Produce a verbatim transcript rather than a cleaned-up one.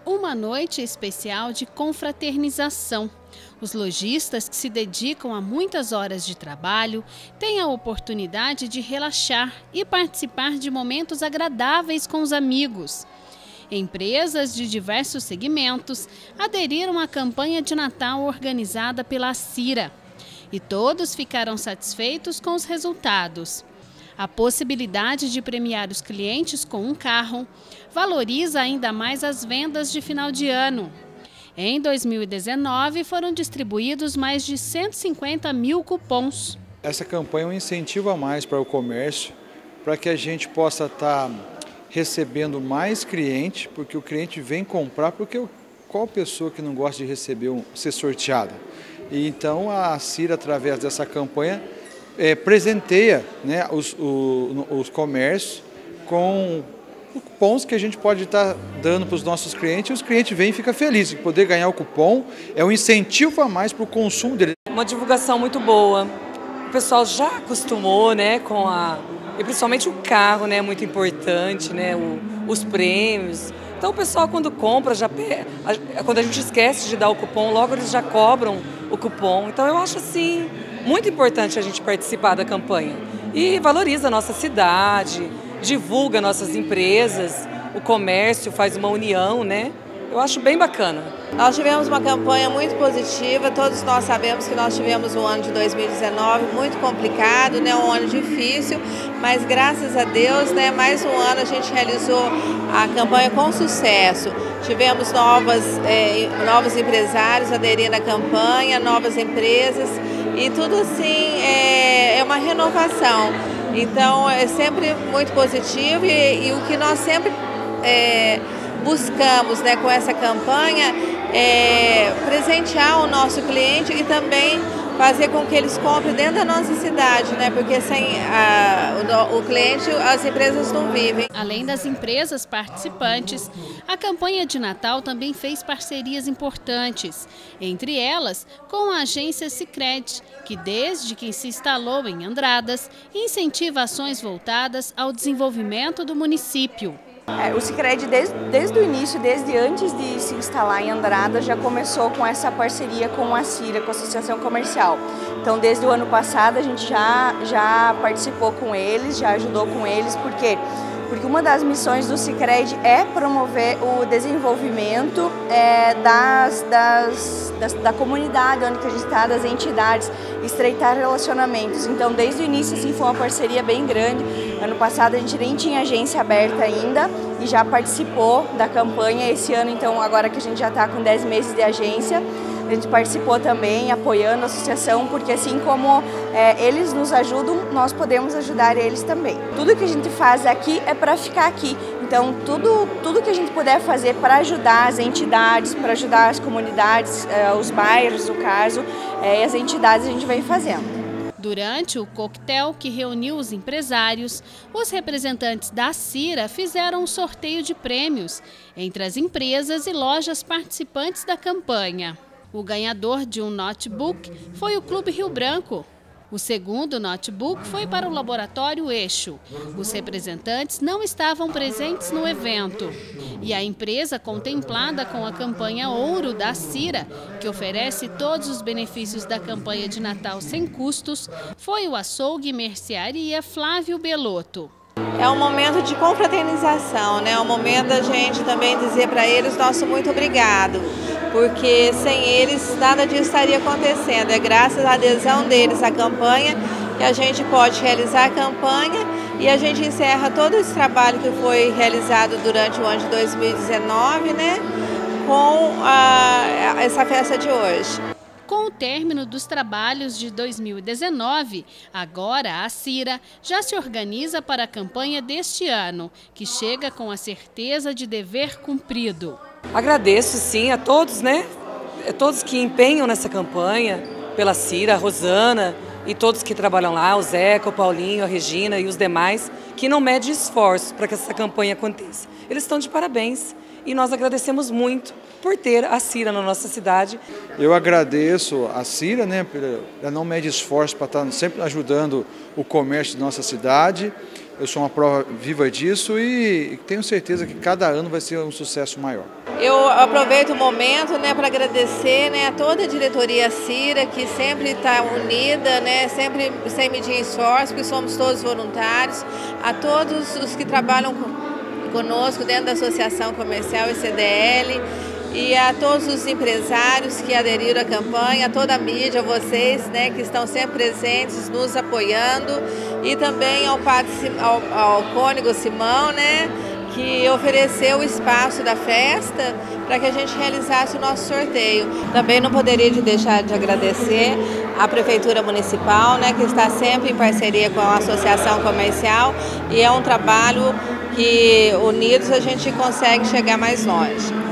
Uma noite especial de confraternização. Os lojistas que se dedicam a muitas horas de trabalho têm a oportunidade de relaxar e participar de momentos agradáveis com os amigos. Empresas de diversos segmentos aderiram à campanha de Natal organizada pela Cira. E todos ficaram satisfeitos com os resultados. A possibilidade de premiar os clientes com um carro valoriza ainda mais as vendas de final de ano. Em dois mil e dezenove, foram distribuídos mais de cento e cinquenta mil cupons. Essa campanha é um incentivo a mais para o comércio, para que a gente possa estar recebendo mais clientes, porque o cliente vem comprar, porque qual pessoa que não gosta de receber um, ser sorteada? E então a Cira, através dessa campanha, É, presenteia, né, os, o, os comércios com cupons que a gente pode estar dando para os nossos clientes, e os clientes vêm e ficam felizes de poder ganhar o cupom. É um incentivo a mais para o consumo dele. Uma divulgação muito boa. O pessoal já acostumou, né, com a... E principalmente o carro, né, muito importante, né, o, os prêmios. Então o pessoal, quando compra, já quando a gente esquece de dar o cupom, logo eles já cobram o cupom. Então eu acho assim muito importante a gente participar da campanha. E valoriza a nossa cidade, divulga nossas empresas, o comércio faz uma união, né? Eu acho bem bacana. Nós tivemos uma campanha muito positiva, todos nós sabemos que nós tivemos um ano de dois mil e dezenove muito complicado, né, um ano difícil, mas graças a Deus, né, mais um ano a gente realizou a campanha com sucesso. Tivemos novas, é, novos empresários aderindo à campanha, novas empresas e tudo assim é, é uma renovação. Então é sempre muito positivo e, e o que nós sempre é, buscamos, né, com essa campanha é presentear o nosso cliente e também fazer com que eles comprem dentro da nossa cidade, né? Porque sem a, o, o cliente, as empresas não vivem. Além das empresas participantes, a campanha de Natal também fez parcerias importantes, entre elas com a agência Sicredi, que desde que se instalou em Andradas, incentiva ações voltadas ao desenvolvimento do município. É, o Sicredi, desde, desde o início, desde antes de se instalar em Andradas, já começou com essa parceria com a Cira, com a Associação Comercial. Então, desde o ano passado, a gente já, já participou com eles, já ajudou com eles, por quê? Porque uma das missões do Sicredi é promover o desenvolvimento é, das, das, das, da comunidade onde a gente está, das entidades, estreitar relacionamentos. Então, desde o início, assim, foi uma parceria bem grande. Ano passado, a gente nem tinha agência aberta ainda e já participou da campanha. Esse ano, então, agora que a gente já está com dez meses de agência, a gente participou também, apoiando a associação, porque assim como é, eles nos ajudam, nós podemos ajudar eles também. Tudo que a gente faz aqui é para ficar aqui. Então, tudo, tudo que a gente puder fazer para ajudar as entidades, para ajudar as comunidades, é, os bairros, no caso, é, e as entidades a gente vem fazendo. Durante o coquetel que reuniu os empresários, os representantes da Cira fizeram um sorteio de prêmios entre as empresas e lojas participantes da campanha. O ganhador de um notebook foi o Clube Rio Branco. O segundo notebook foi para o Laboratório Eixo. Os representantes não estavam presentes no evento. E a empresa contemplada com a campanha Ouro da Cira, que oferece todos os benefícios da campanha de Natal sem custos, foi o açougue e mercearia Flávio Belotto. É um momento de confraternização, né? É um momento da gente também dizer para eles nosso muito obrigado, porque sem eles nada disso estaria acontecendo. É graças à adesão deles à campanha que a gente pode realizar a campanha e a gente encerra todo esse trabalho que foi realizado durante o ano de dois mil e dezenove, né? Com a, essa festa de hoje. Com o término dos trabalhos de dois mil e dezenove, agora a Cira já se organiza para a campanha deste ano, que chega com a certeza de dever cumprido. Agradeço sim a todos, né? A todos que empenham nessa campanha, pela Cira, a Rosana e todos que trabalham lá, o Zeca, o Paulinho, a Regina e os demais, que não medem esforços para que essa campanha aconteça. Eles estão de parabéns e nós agradecemos muito por ter a Cira na nossa cidade. Eu agradeço a Cira, né, ela não mede esforço para estar sempre ajudando o comércio de nossa cidade Eu sou uma prova viva disso e tenho certeza que cada ano vai ser um sucesso maior. Eu aproveito o momento, né, para agradecer, né, a toda a diretoria Cira, que sempre está unida, né, sempre sem medir esforço, porque somos todos voluntários, a todos os que trabalham conosco dentro da Associação Comercial e C D L, e a todos os empresários que aderiram à campanha, a toda a mídia, vocês, né, que estão sempre presentes, nos apoiando, e também ao, ao, ao Cônego Simão, né, que ofereceu o espaço da festa para que a gente realizasse o nosso sorteio. Também não poderia deixar de agradecer à Prefeitura Municipal, né, que está sempre em parceria com a Associação Comercial, e é um trabalho que unidos a gente consegue chegar mais longe.